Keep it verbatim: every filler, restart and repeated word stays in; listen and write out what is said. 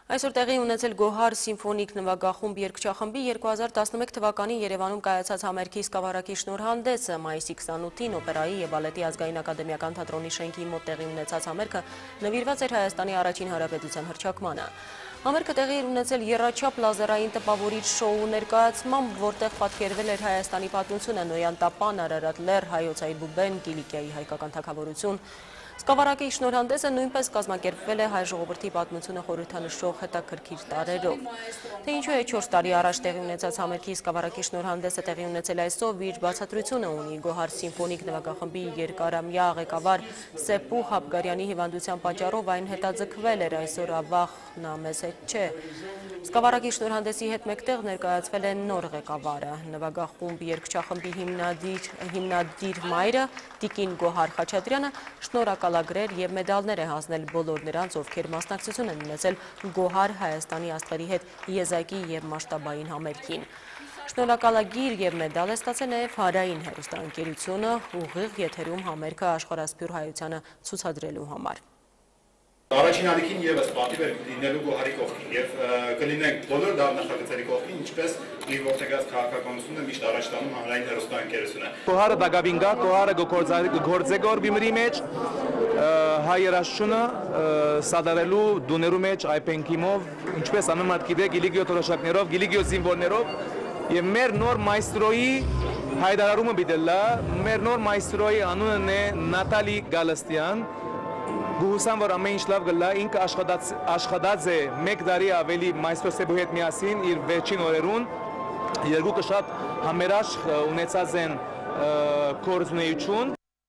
Այսօր տեղի ունեցել Գոհար սիմֆոնիկ նվագախումբ երգչախմբի երկու հազար տասնմեկ թվականի Երևանում կայացած համերգի սկավառակի շնորհանդեսը մայիսի քսանութին օպերայի և բալետի ազգային ակադեմիական թատրոնի շենքի մոտ տեղի ունեցած համերգը նվիրված էր Հայաստանի առաջին հանրապետության հռչակմանը։ Համերգը տեղի էր ունեցել եռաչափ լազերային տպավորիչ շոու ներկայացմամբ, որտեղ պատկերվել էր Հայաստանի պատմությունը՝ Նոյան տապան, Արարատ լեռ, Հայոց այլբուբեն, Կիլիկիայի հայկական թագավորություն։ Սկավառակի շնորհանդեսը նույնպես կազմակերպվել է հայ ժողովրդի պատմությունը խորհրդանշող հետաքրքիր տարրերով։ Թե ինչու է չորս տարի առաջ տեղի ունեցած համերգի սկավառակի շնորհանդեսը տեղի ունեցել այսօր, իր բացատրությունը ունի Գոհար սիմֆոնիկ նվագախմբի երկարամյա ղեկավար Սեպու Հաբգարյանի հիվանդության պատճառով այն հետաձգվել էր, այսօր ավաղ նա մեզ հետ չէ։ Սկավառակի շնորհանդեսի հետ մեկտեղ ներկայացվել է նոր ղեկավարը, նվագախումբ երգչախմբի հիմնադիր, հիմնադիր մայրը Տիկին Գոհար Խաչատրյանը շնորհակալագրեր և մեդալներ է հանձնել բոլոր նրանց, ովքեր մասնակցություն են ունեցել Գոհար Հայաստանի աստղերի հետ եզակի և մասշտաբային համերգին։ Շնորհակալագիր և մեդալ է ստացել նաև Հարային հեռուստաընկերությունը ուղիղ եթերում համերգը աշխարհասփյուր հայությանը ցուցադրելու համար։ Առաջին ալիքին ևս պատիվ էր լինելու Գոհարի կողքին և կլինենք բոլոր լավ նախագծերի կողքին, ինչպես իր որդեգրած քաղաքականությունը միշտ առաջ տանում հանրային հեռուստաընկերությունը։ Գոհարը դակավին գա, Գոհարը գործեգոր բիմրի մեջ, հայ երաժշտությունը սադարելու դուներու մեջ այպենքիմով, ինչպես անում հատ գիտեք, Գիլիգիո թորոշակներով, Գիլիգիո զինվորներով և մեր նոր մայստրոյի հայդարարումը բիդելլա, մեր նոր մայստրոյի անունն է Նատալի Գալստյան, Գուհուսան, որ ամեն ինչ լավ գլա, ինքը աշխատած է մեկ դարի ավելի մայստրո Սեպու հետ միասին իր վերջին օրերուն, երկուքը շատ համերաշխ ունեցած են գործունեություն։